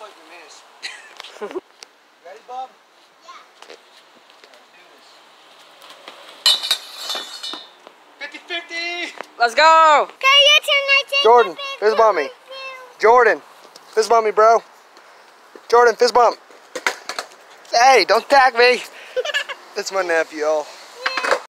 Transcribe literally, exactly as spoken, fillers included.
what you miss. Ready, Bob? Yeah. fifty fifty! Let's go! Okay, your turn, I take Jordan, fist bump me. Jordan, fist bump me, bro. Jordan, fist bump. Hey, don't tag me. That's my nephew, y'all.